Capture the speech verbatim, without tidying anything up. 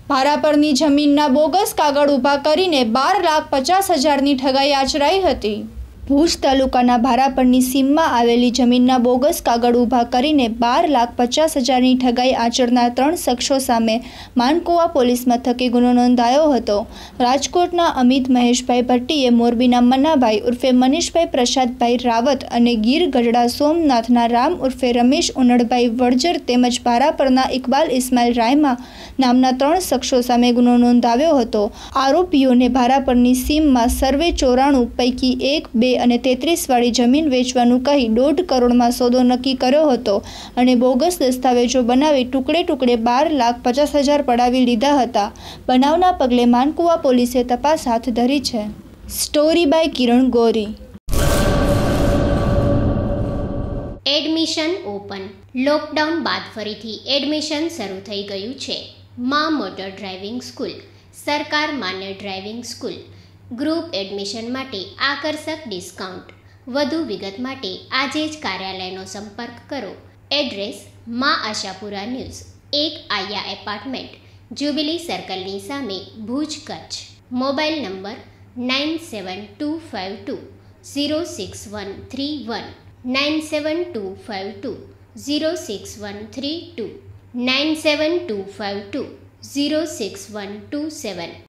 ભાડા પરની જમીનના બોગસ કાગળ ઊભા કરીને બાર લાખ પચાસ હજારની ઠગાઈ આચરાઈ હતી। ભુજ તાલુકાના ભારાપરની સીમમાં આવેલી જમીનના બોગસ કાગળ ઊભા કરીને બાર લાખ પચાસ હજારની ઠગાઈ આચરનાર ત્રણ શખ્સો સામે માનકુવા પોલીસ મથકે ગુનો નોંધાયો હતો। રાજકોટના અમિત મહેશભાઈ ભટ્ટીએ મોરબીના મન્નાભાઈ ઉર્ફે મનીષભાઈ પ્રસાદભાઈ રાવત અને ગીર ગઢડા સોમનાથના રામ ઉર્ફે રમેશ ઉનડભાઈ વડજર તેમજ ભારાપરના ઇકબાલ ઇસ્માઇલ રાયમા નામના ત્રણ શખ્સો સામે ગુનો નોંધાવ્યો હતો। આરોપીઓને ભારાપરની સીમમાં સર્વે ચોરાણું પૈકી એક બે અને તેત્રીસ વાળી જમીન વેચવાનું કહી દોઢ કરોડમાં સોદો નક્કી કર્યો હતો અને બોગસ દસ્તાવેજો બનાવી ટુકડે ટુકડે બાર લાખ પચાસ હજાર પડાવી લીધા હતા। બનાવના પગલે માનકુવા પોલીસે તપાસ હાથ ધરી છે। Story by Kiran Gori. Admission open. Lockdown બાદ ફરીથી એડમિશન શરૂ થઈ ગયું છે। મા મોટર ડ્રાઇવિંગ સ્કૂલ સરકાર માન્ય ડ્રાઇવિંગ સ્કૂલ ગ્રુપ એડમિશન માટે આકર્ષક ડિસ્કાઉન્ટ। વધુ વિગત માટે આજે જ કાર્યાલયનો સંપર્ક કરો। એડ્રેસ મા આશાપુરા ન્યૂઝ એક આયા એપાર્ટમેન્ટ જ્યુબિલી સર્કલની સામે Bhuj Kutch. Mobile number nine seven two five two zero six one three one nine seven two five two zero six one three two nine seven two five two zero six one two સેવન।